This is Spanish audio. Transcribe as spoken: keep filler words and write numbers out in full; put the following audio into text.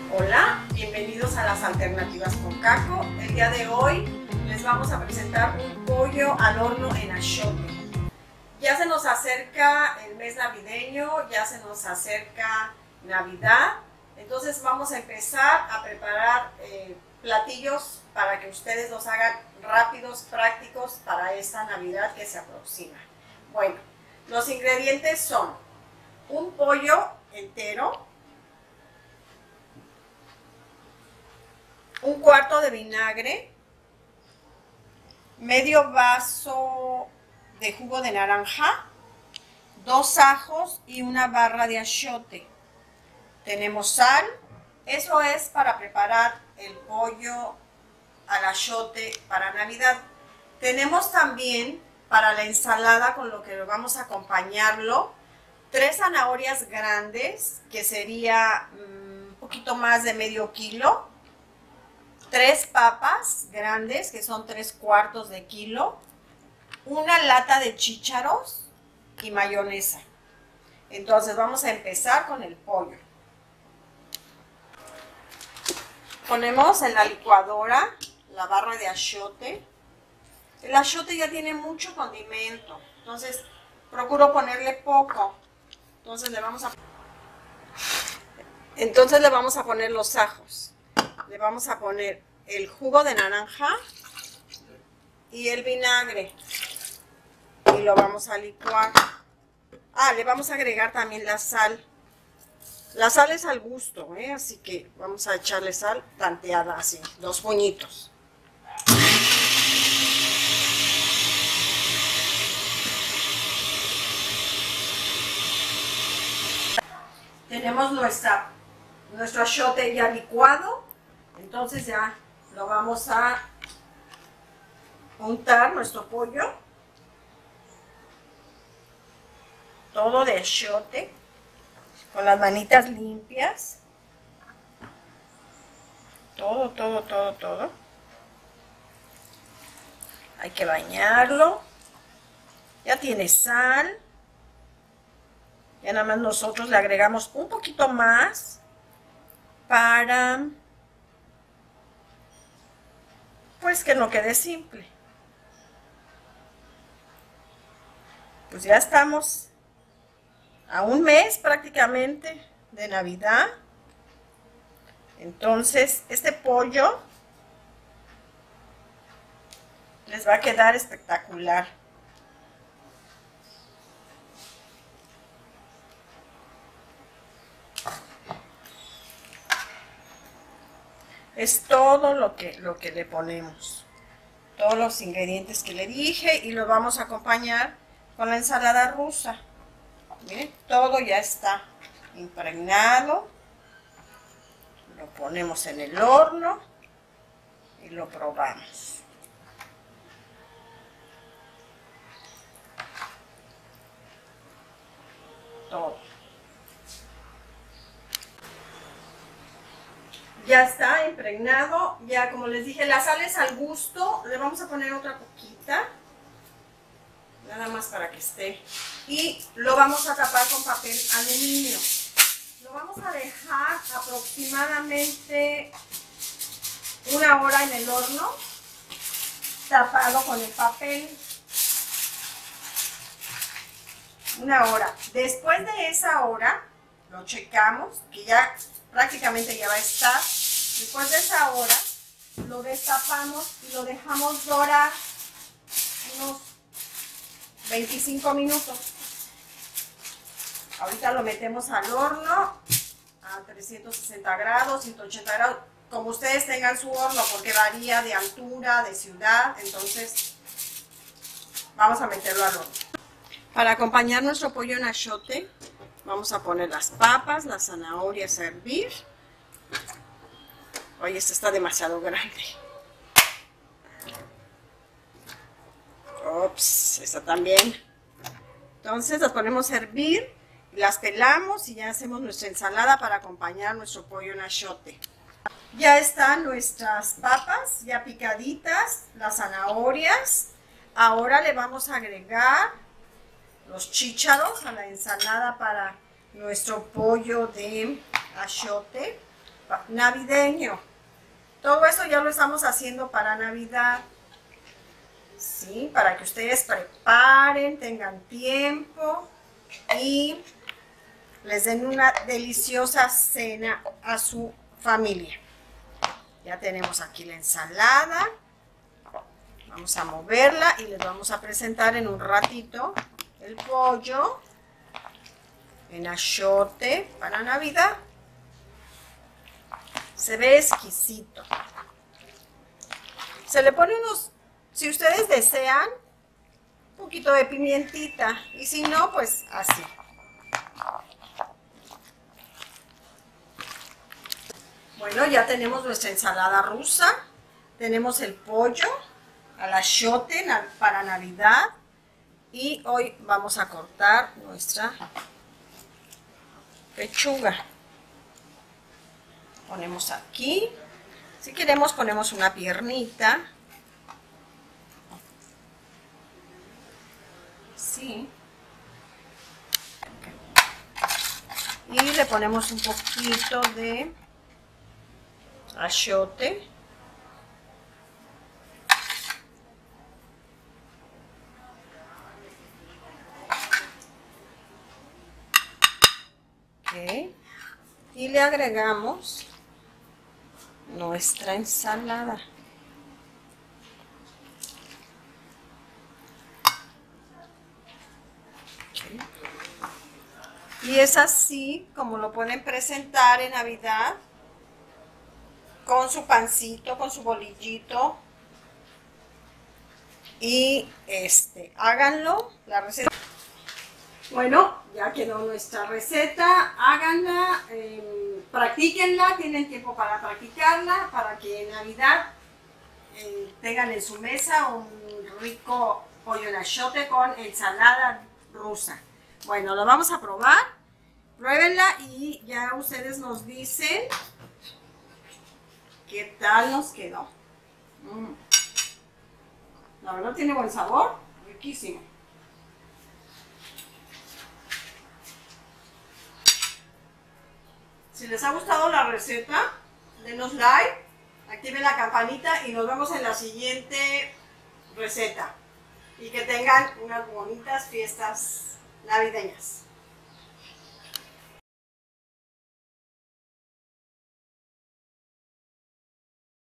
Hola, bienvenidos a las Alternativas con Caco. El día de hoy les vamos a presentar un pollo al horno en achiote. Ya se nos acerca el mes navideño, ya se nos acerca Navidad, entonces vamos a empezar a preparar eh, platillos para que ustedes los hagan rápidos, prácticos para esta Navidad que se aproxima. Bueno, los ingredientes son un pollo entero, un cuarto de vinagre, medio vaso de jugo de naranja, dos ajos y una barra de achiote. Tenemos sal, eso es para preparar el pollo al achiote para Navidad. Tenemos también para la ensalada, con lo que vamos a acompañarlo, tres zanahorias grandes, que sería un poquito más de medio kilo, tres papas grandes, que son tres cuartos de kilo, una lata de chícharos y mayonesa. Entonces vamos a empezar con el pollo. Ponemos en la licuadora la barra de achiote. El achiote ya tiene mucho condimento, entonces procuro ponerle poco. Entonces le vamos a Entonces le vamos a poner los ajos. Le vamos a poner el jugo de naranja y el vinagre y lo vamos a licuar. Ah, le vamos a agregar también la sal. La sal es al gusto, ¿eh? Así que vamos a echarle sal tanteada así, dos puñitos. Tenemos nuestra, nuestro achiote ya licuado, entonces ya lo vamos a untar nuestro pollo, todo de achiote, con las manitas limpias, todo, todo, todo, todo. Hay que bañarlo, ya tiene sal. Ya nada más nosotros le agregamos un poquito más para, pues, que no quede simple. Pues ya estamos a un mes prácticamente de Navidad. Entonces este pollo les va a quedar espectacular. Es todo lo que, lo que le ponemos, todos los ingredientes que le dije, y lo vamos a acompañar con la ensalada rusa. Miren, todo ya está impregnado. Lo ponemos en el horno y lo probamos. Todo. Ya está impregnado, ya como les dije, la sal es al gusto, le vamos a poner otra poquita, nada más para que esté, y lo vamos a tapar con papel aluminio. Lo vamos a dejar aproximadamente una hora en el horno, tapado con el papel, una hora. Después de esa hora, lo checamos, que ya prácticamente ya va a estar. Después de esa hora, lo destapamos y lo dejamos dorar unos veinticinco minutos. Ahorita lo metemos al horno a trescientos sesenta grados, ciento ochenta grados, como ustedes tengan su horno, porque varía de altura, de ciudad. Entonces vamos a meterlo al horno. Para acompañar nuestro pollo en achiote, vamos a poner las papas, las zanahorias a hervir. Oye, esta está demasiado grande. Ups, esta también. Entonces las ponemos a hervir, las pelamos y ya hacemos nuestra ensalada para acompañar nuestro pollo en achiote. Ya están nuestras papas ya picaditas, las zanahorias. Ahora le vamos a agregar los chícharos a la ensalada para nuestro pollo de achiote. navideño. Todo esto ya lo estamos haciendo para Navidad. Sí, para que ustedes preparen, tengan tiempo y les den una deliciosa cena a su familia. Ya tenemos aquí la ensalada. Vamos a moverla y les vamos a presentar en un ratito el pollo en achiote para Navidad. Se ve exquisito. Se le pone unos, si ustedes desean, un poquito de pimientita. Y si no, pues así. Bueno, ya tenemos nuestra ensalada rusa. Tenemos el pollo al achiote para Navidad. Y hoy vamos a cortar nuestra pechuga. Ponemos aquí. Si queremos ponemos una piernita. Sí. Y le ponemos un poquito de achiote. Okay. Y le agregamos nuestra ensalada. Okay. Y es así como lo pueden presentar en Navidad, con su pancito, con su bolillito. Y este, háganlo, la receta. Bueno, ya quedó nuestra receta, háganla, eh, practíquenla, tienen tiempo para practicarla, para que en Navidad eh, tengan en su mesa un rico pollo en achiote con ensalada rusa. Bueno, lo vamos a probar, pruébenla y ya ustedes nos dicen qué tal nos quedó. Mm. La verdad tiene buen sabor, riquísimo. Si les ha gustado la receta, denos like, activen la campanita y nos vemos en la siguiente receta. Y que tengan unas bonitas fiestas navideñas.